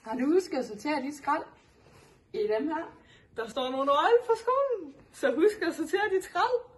Har du husket at sortere dit skrald? I dem her? Der står nogle øjne på skolen, så husk at sortere dit skrald.